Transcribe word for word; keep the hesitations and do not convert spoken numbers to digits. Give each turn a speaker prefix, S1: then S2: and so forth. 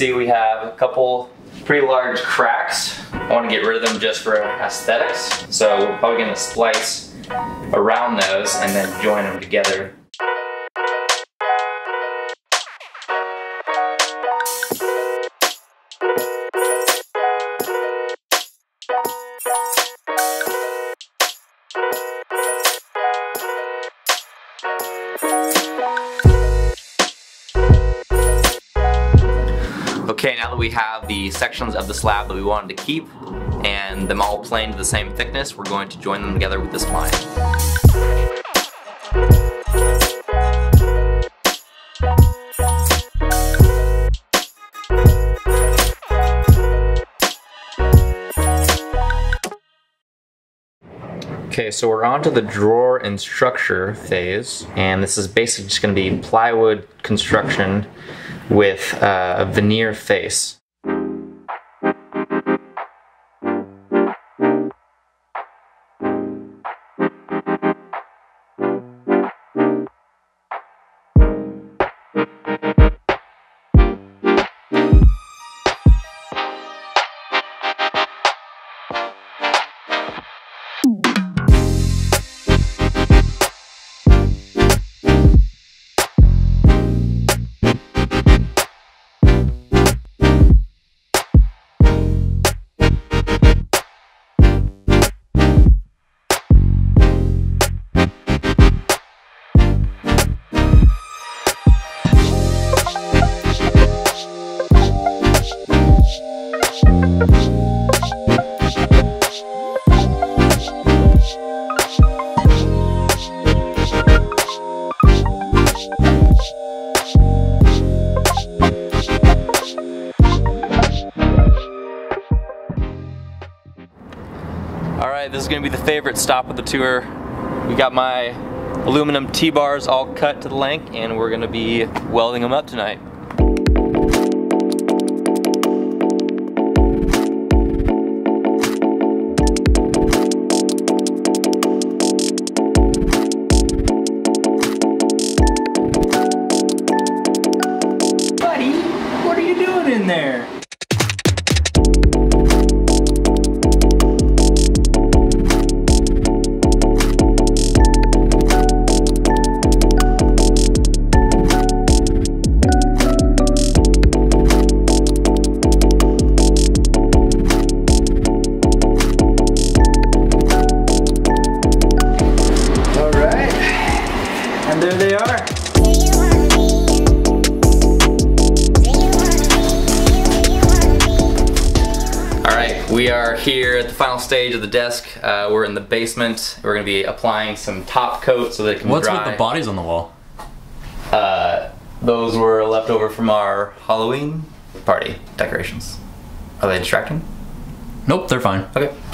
S1: see, we have a couple pretty large cracks. I want to get rid of them just for aesthetics. So we're probably going to splice around those and then join them together. Okay, now that we have the sections of the slab that we wanted to keep and them all planed to the same thickness, we're going to join them together with this line. Okay, so we're on to the drawer and structure phase, and this is basically just going to be plywood construction with uh, a veneer face. Alright, this is going to be the favorite stop of the tour. We got my aluminum T-bars all cut to the length, and we're going to be welding them up tonight.
S2: Buddy, what are you doing in there? And there they are.
S1: Alright, we are here at the final stage of the desk. Uh, we're in the basement. We're going to be applying some top coat so that it can
S3: What's
S1: dry.
S3: with the bodies on the wall?
S1: Uh, those were left over from our Halloween party decorations. Are they distracting?
S3: Nope, they're fine.
S1: Okay.